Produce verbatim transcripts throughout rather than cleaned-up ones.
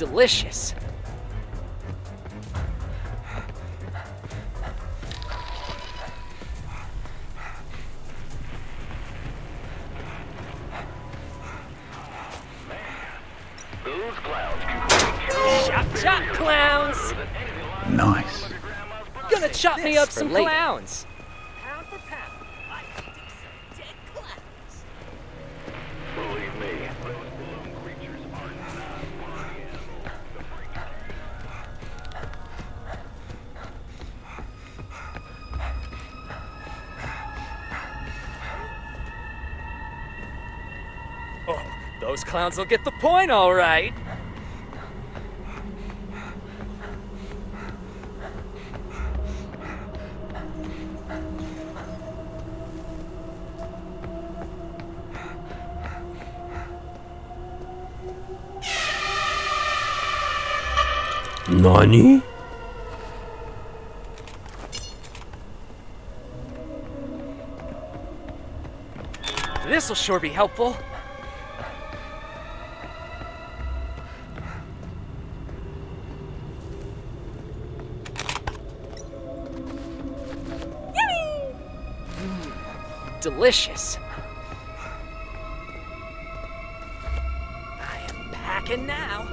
Delicious. Those clowns can Chop, chop, clowns! Nice. Gonna chop me up some clowns. Pound for pound, I can do some dead clowns. believe me, those balloon creatures are not party animals. The freaking Oh, those clowns will get the point, all right. Nani? This'll sure be helpful. Mm, delicious. I am packing now.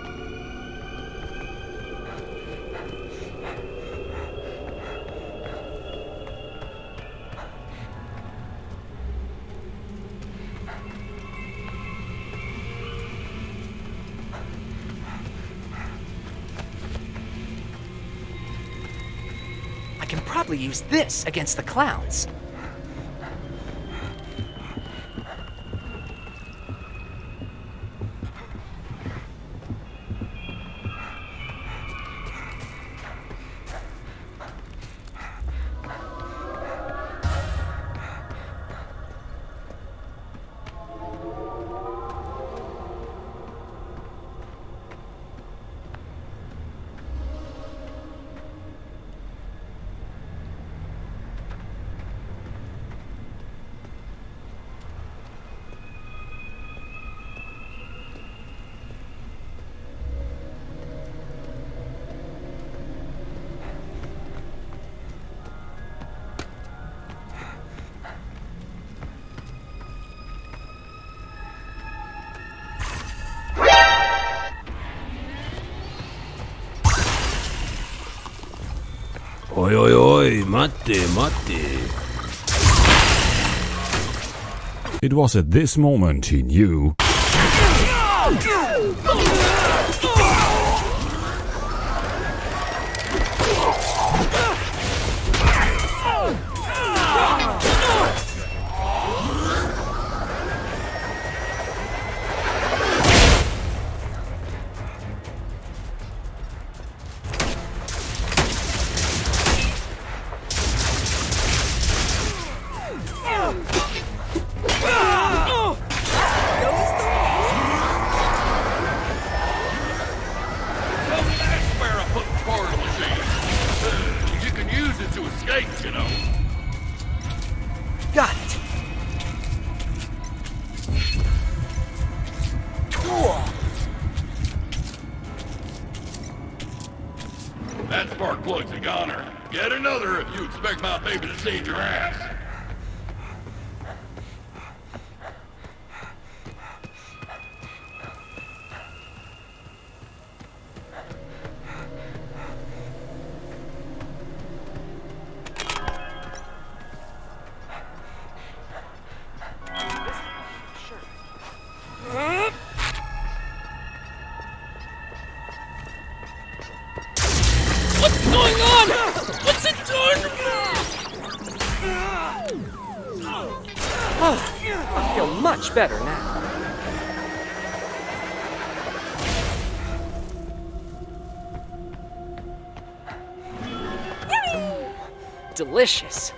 I can probably use this against the clowns. Oi, oi, oi, matte, matte. It was at this moment he knew. You know. Got it. Cool. That spark plug's a goner. Get another if you expect my baby to save your ass. What's going on? What's it doing? Oh, I feel much better now. Delicious.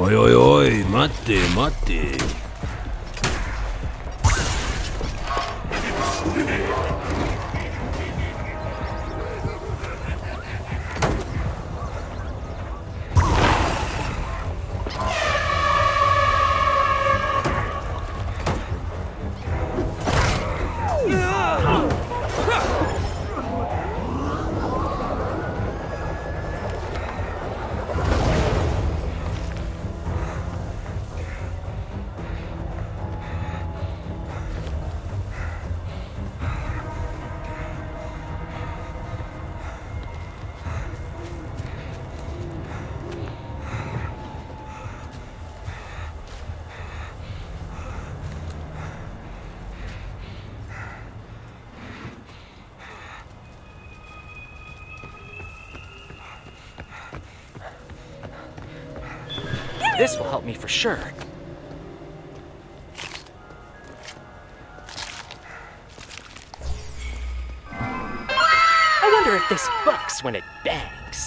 おいおいおい、待って待って。 This will help me for sure. I wonder if this bucks when it bangs.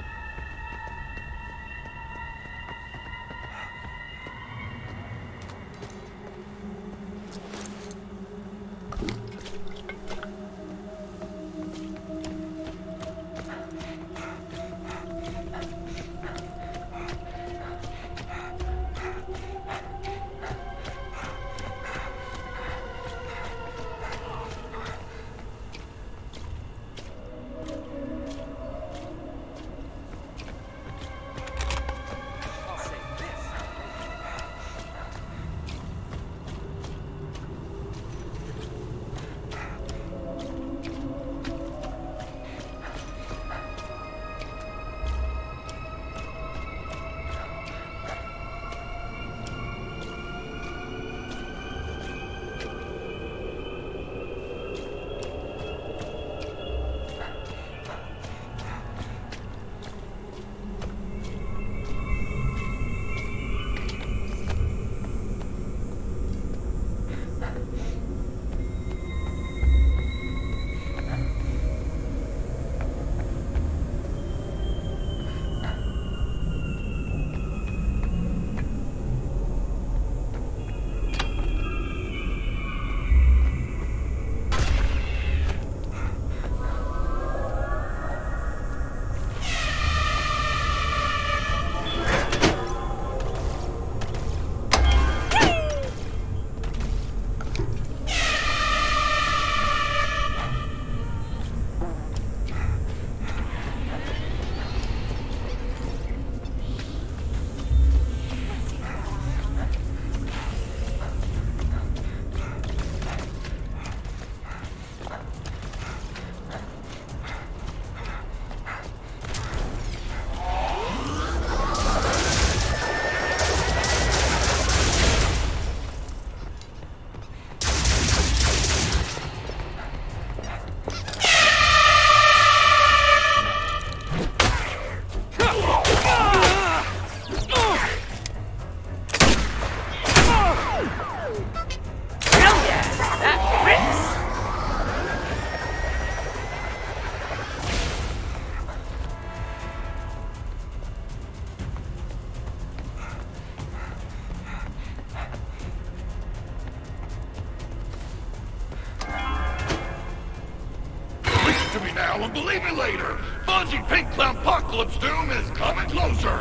To me now and believe me later. Fuzzy Pink Clown Apocalypse Doom is coming closer.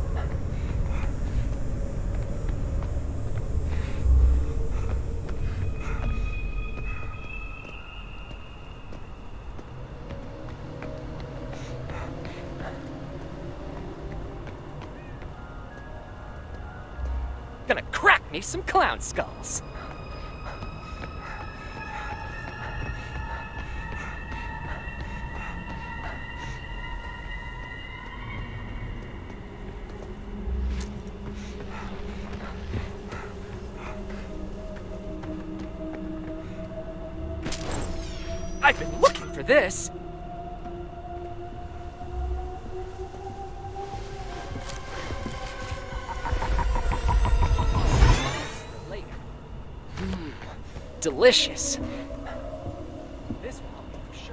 Gonna crack me some clown skulls. I've been looking for this. Later. Mm, delicious. This will help me for sure.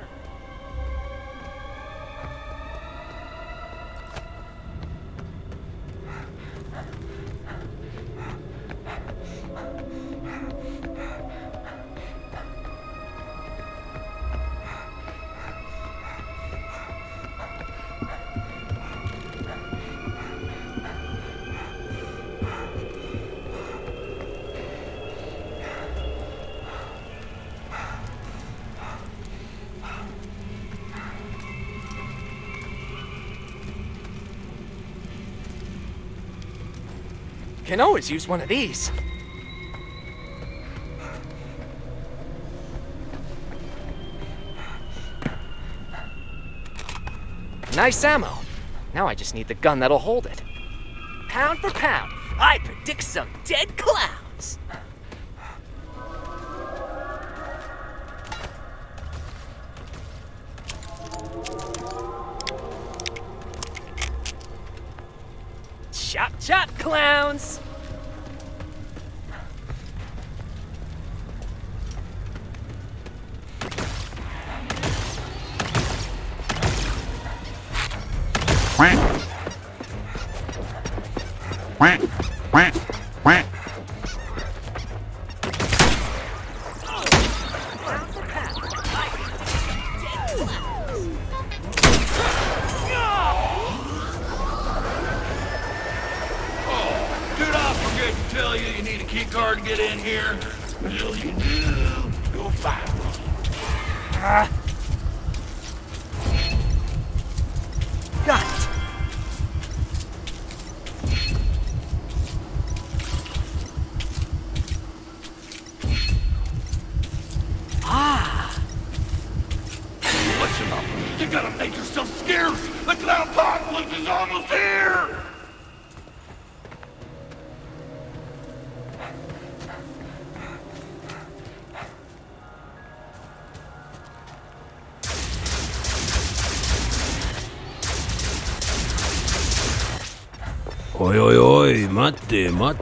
Can always use one of these. Nice ammo. Now I just need the gun that'll hold it. Pound for pound, I predict some dead clowns. Chop chop, clowns! Quack. Quack. Quack. Quack. Pound for pound, I predict some dead clowns. Did I forget to tell you you need a key card to get in here? Well, you do. Go find one. Ah. Got it. Ah. Listen up. You gotta make yourself scarce. The clown apocalypse is almost here. Oi, oi, oi, 待って待って。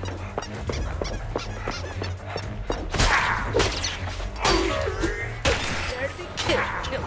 Kill, kill.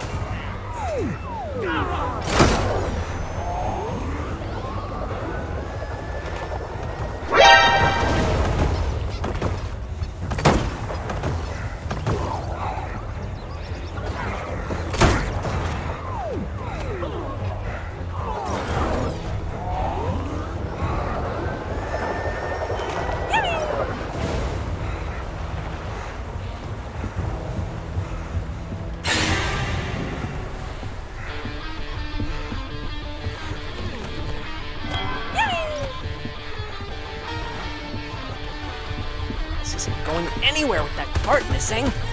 This isn't going anywhere with that cart missing.